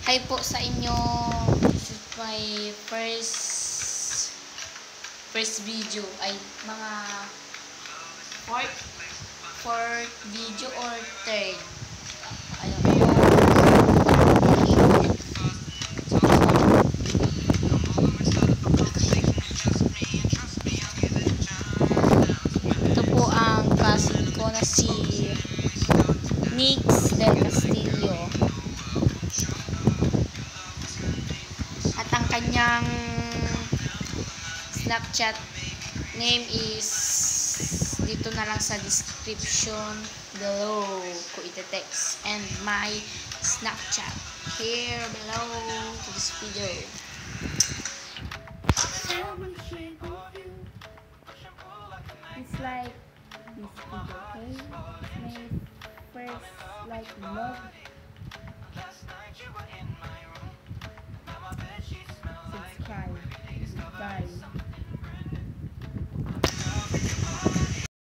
Hi po sa inyo. This is my first video ay mga fourth video or third. Ayun po. Ito po ang kasin ko na si Nix del Castillo. At ang kanyang Snapchat name is dito na lang sa description below ko ite-text, and my Snapchat here below to this video. It's like this video, okay? It's my first like vlog.